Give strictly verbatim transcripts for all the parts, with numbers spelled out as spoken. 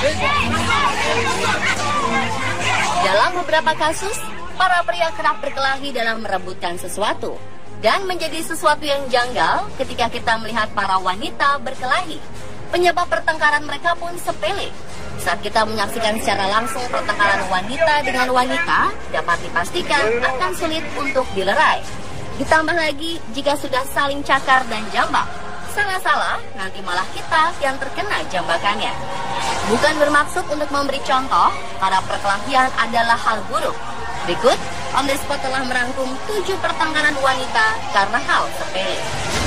Dalam beberapa kasus, para pria kerap berkelahi dalam merebutkan sesuatu. Dan menjadi sesuatu yang janggal ketika kita melihat para wanita berkelahi. Penyebab pertengkaran mereka pun sepele. Saat kita menyaksikan secara langsung pertengkaran wanita dengan wanita, dapat dipastikan akan sulit untuk dilerai. Ditambah lagi jika sudah saling cakar dan jambak. Salah-salah, nanti malah kita yang terkena jambakannya. Bukan bermaksud untuk memberi contoh, para perkelahian adalah hal buruk. Berikut, On The Spot telah merangkum tujuh pertengkaran wanita karena hal sepele.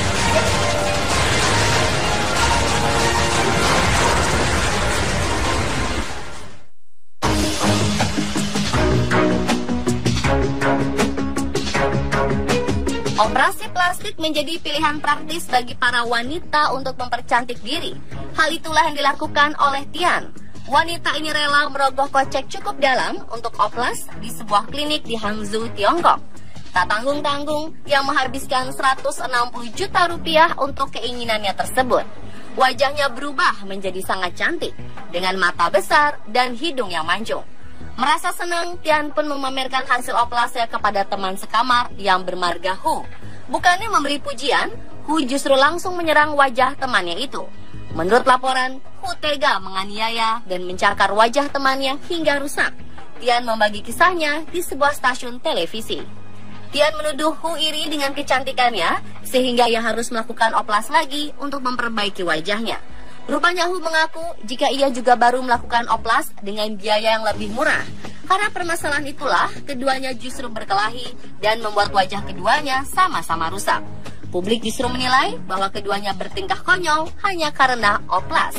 Operasi plastik menjadi pilihan praktis bagi para wanita untuk mempercantik diri. Hal itulah yang dilakukan oleh Tian. Wanita ini rela merogoh kocek cukup dalam untuk oplas di sebuah klinik di Hangzhou, Tiongkok. Tak tanggung-tanggung, yang menghabiskan seratus enam puluh juta rupiah untuk keinginannya tersebut. Wajahnya berubah menjadi sangat cantik, dengan mata besar dan hidung yang mancung. Merasa senang, Tian pun memamerkan hasil oplasnya kepada teman sekamar yang bermarga Hu. Bukannya memberi pujian, Hu justru langsung menyerang wajah temannya itu. Menurut laporan, Hu tega menganiaya dan mencakar wajah temannya hingga rusak. Tian membagi kisahnya di sebuah stasiun televisi. Tian menuduh Hu iri dengan kecantikannya, sehingga ia harus melakukan oplas lagi untuk memperbaiki wajahnya. Rupanya Hu mengaku jika ia juga baru melakukan oplas dengan biaya yang lebih murah. Karena permasalahan itulah, keduanya justru berkelahi dan membuat wajah keduanya sama-sama rusak. Publik justru menilai bahwa keduanya bertingkah konyol hanya karena oplas.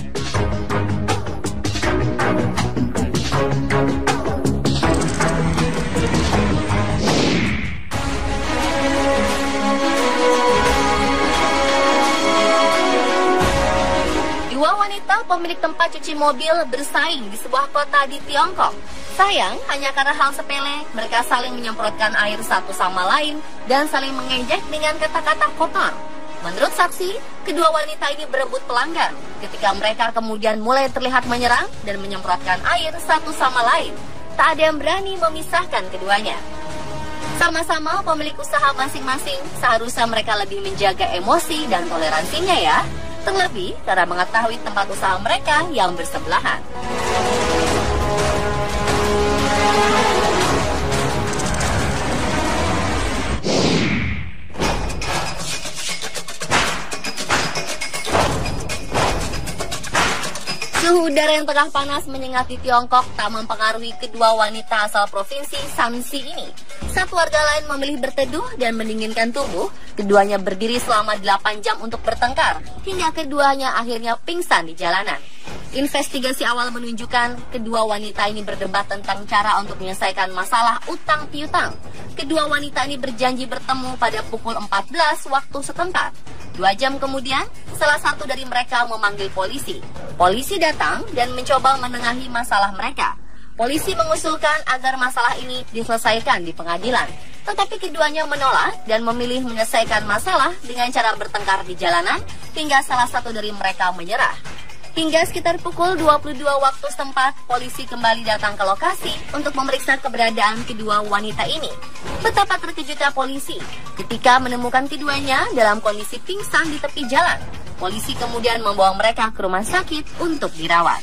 Dua wanita pemilik tempat cuci mobil bersaing di sebuah kota di Tiongkok. Sayang, hanya karena hal sepele, mereka saling menyemprotkan air satu sama lain dan saling mengejek dengan kata-kata kotor. Menurut saksi, kedua wanita ini berebut pelanggan ketika mereka kemudian mulai terlihat menyerang dan menyemprotkan air satu sama lain. Tak ada yang berani memisahkan keduanya. Sama-sama pemilik usaha masing-masing, seharusnya mereka lebih menjaga emosi dan toleransinya ya. Terlebih karena mengetahui tempat usaha mereka yang bersebelahan. Suhu udara yang tengah panas menyengat di Tiongkok tak mempengaruhi kedua wanita asal provinsi Shanxi ini. Saat warga lain memilih berteduh dan mendinginkan tubuh, keduanya berdiri selama delapan jam untuk bertengkar, hingga keduanya akhirnya pingsan di jalanan. Investigasi awal menunjukkan kedua wanita ini berdebat tentang cara untuk menyelesaikan masalah utang piutang. Kedua wanita ini berjanji bertemu pada pukul empat belas waktu setempat. Dua jam kemudian, salah satu dari mereka memanggil polisi. Polisi datang dan mencoba menengahi masalah mereka. Polisi mengusulkan agar masalah ini diselesaikan di pengadilan. Tetapi keduanya menolak dan memilih menyelesaikan masalah dengan cara bertengkar di jalanan hingga salah satu dari mereka menyerah. Hingga sekitar pukul dua puluh dua waktu setempat, polisi kembali datang ke lokasi untuk memeriksa keberadaan kedua wanita ini. Betapa terkejutnya polisi ketika menemukan keduanya dalam kondisi pingsan di tepi jalan. Polisi kemudian membawa mereka ke rumah sakit untuk dirawat.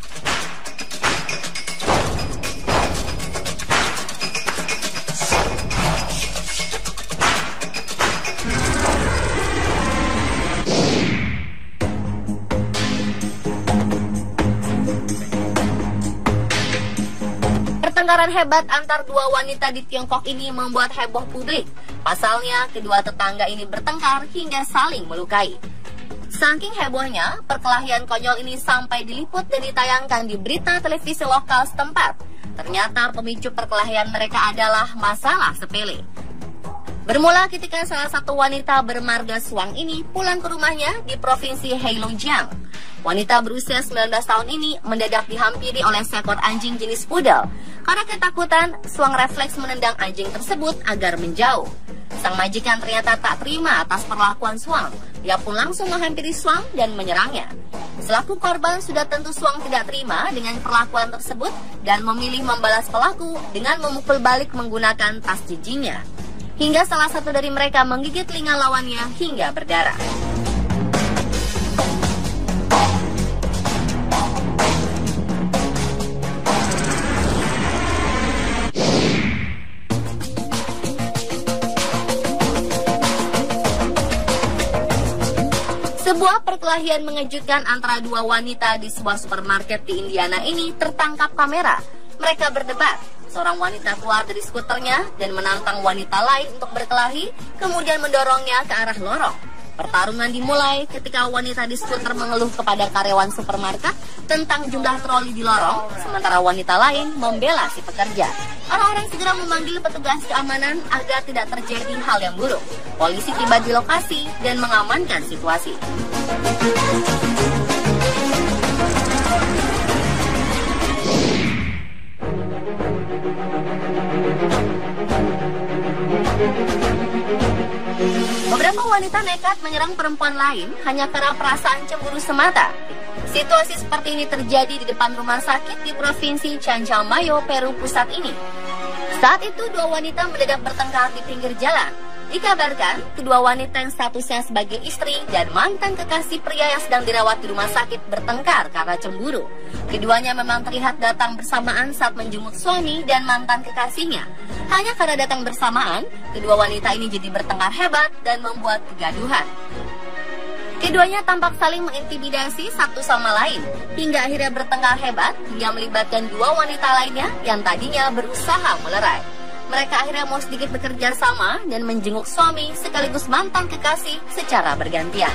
Pertengkaran hebat antar dua wanita di Tiongkok ini membuat heboh publik. Pasalnya, kedua tetangga ini bertengkar hingga saling melukai. Saking hebohnya, perkelahian konyol ini sampai diliput dan ditayangkan di berita televisi lokal setempat. Ternyata pemicu perkelahian mereka adalah masalah sepele. Bermula ketika salah satu wanita bermarga Suang ini pulang ke rumahnya di provinsi Heilongjiang. Wanita berusia sembilan belas tahun ini mendadak dihampiri oleh seekor anjing jenis poodle. Karena ketakutan, Suang refleks menendang anjing tersebut agar menjauh. Sang majikan ternyata tak terima atas perlakuan Swang. Dia pun langsung menghampiri Swang dan menyerangnya. Selaku korban sudah tentu Swang tidak terima dengan perlakuan tersebut dan memilih membalas pelaku dengan memukul balik menggunakan tas jinjingnya. Hingga salah satu dari mereka menggigit telinga lawannya hingga berdarah. Sebuah perkelahian mengejutkan antara dua wanita di sebuah supermarket di Indiana ini tertangkap kamera. Mereka berdebat. Seorang wanita keluar dari skuternya dan menantang wanita lain untuk berkelahi, kemudian mendorongnya ke arah lorong. Pertarungan dimulai ketika wanita di skuter mengeluh kepada karyawan supermarket tentang jumlah troli di lorong, sementara wanita lain membela si pekerja. Orang-orang segera memanggil petugas keamanan agar tidak terjadi hal yang buruk. Polisi tiba di lokasi dan mengamankan situasi. Beberapa wanita nekat menyerang perempuan lain hanya karena perasaan cemburu semata. Situasi seperti ini terjadi di depan rumah sakit di Provinsi Chanchamayo, Peru pusat ini. Saat itu dua wanita mendadak bertengkar di pinggir jalan. Dikabarkan, kedua wanita yang statusnya sebagai istri dan mantan kekasih pria yang sedang dirawat di rumah sakit bertengkar karena cemburu. Keduanya memang terlihat datang bersamaan saat menjenguk suami dan mantan kekasihnya. Hanya karena datang bersamaan, kedua wanita ini jadi bertengkar hebat dan membuat kegaduhan. Keduanya tampak saling mengintimidasi satu sama lain, hingga akhirnya bertengkar hebat hingga melibatkan dua wanita lainnya yang tadinya berusaha melerai. Mereka akhirnya mau sedikit bekerja sama dan menjenguk suami sekaligus mantan kekasih secara bergantian.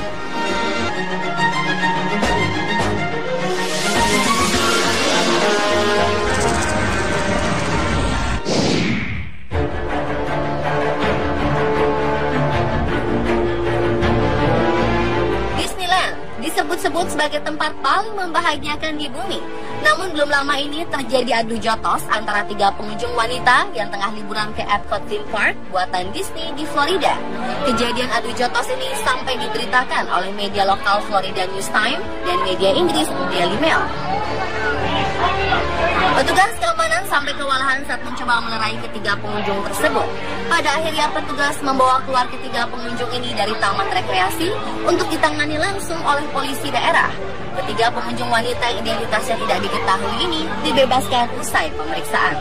Disneyland disebut-sebut sebagai tempat paling membahagiakan di bumi. Namun belum lama ini terjadi adu jotos antara tiga pengunjung wanita yang tengah liburan ke Epcot Theme Park buatan Disney di Florida. Kejadian adu jotos ini sampai diberitakan oleh media lokal Florida News Time dan media Inggris Daily Mail. Petugas keamanan sampai kewalahan saat mencoba melerai ketiga pengunjung tersebut. Pada akhirnya petugas membawa keluar ketiga pengunjung ini dari taman rekreasi untuk ditangani langsung oleh polisi daerah. Ketiga pengunjung wanita yang identitasnya tidak diketahui ini dibebaskan usai pemeriksaan.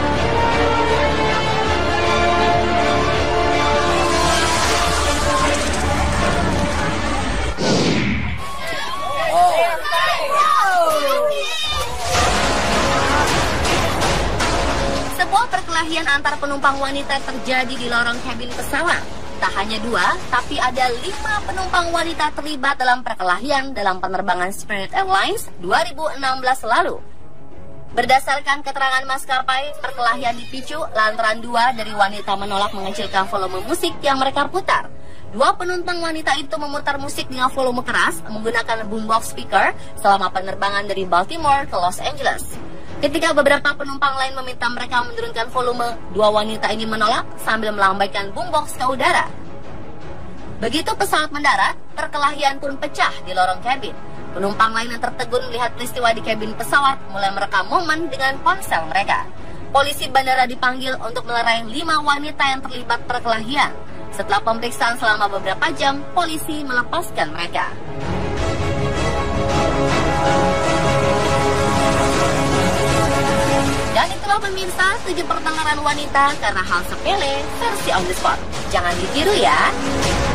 Sebuah perkelahian antar penumpang wanita terjadi di lorong kabin pesawat. Tak hanya dua, tapi ada lima penumpang wanita terlibat dalam perkelahian dalam penerbangan Spirit Airlines dua ribu enam belas lalu. Berdasarkan keterangan maskapai, perkelahian dipicu lantaran dua dari wanita menolak mengecilkan volume musik yang mereka putar. Dua penumpang wanita itu memutar musik dengan volume keras menggunakan boombox speaker selama penerbangan dari Baltimore ke Los Angeles. Ketika beberapa penumpang lain meminta mereka menurunkan volume, dua wanita ini menolak sambil melambaikan boombox ke udara. Begitu pesawat mendarat, perkelahian pun pecah di lorong kabin. Penumpang lain yang tertegun melihat peristiwa di kabin pesawat mulai merekam momen dengan ponsel mereka. Polisi bandara dipanggil untuk melerai lima wanita yang terlibat perkelahian. Setelah pemeriksaan selama beberapa jam, polisi melepaskan mereka. Dan itulah pemirsa, tujuh pertengkaran wanita karena hal sepele versi on the spot. Jangan ditiru ya.